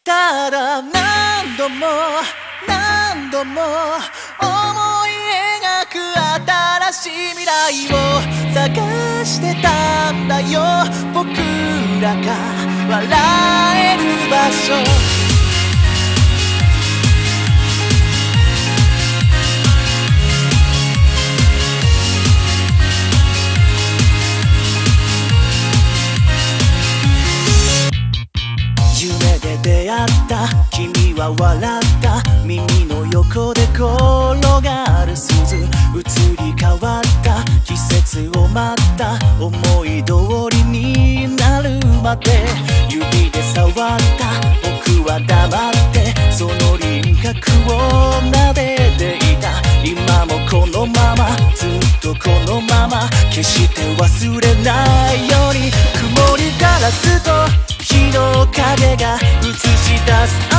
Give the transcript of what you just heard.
ただ何度も何度も思い描く新しい未来を探してたんだよ。僕らが笑える場所。夢で出会った君は笑った。耳の横で転がる鈴、移り変わった季節を待った。思い通りになるまで指で触った僕は黙ってその輪郭を撫でていた。今もこのままずっとこのまま決して忘れないように。曇りガラスと日の影が映し出す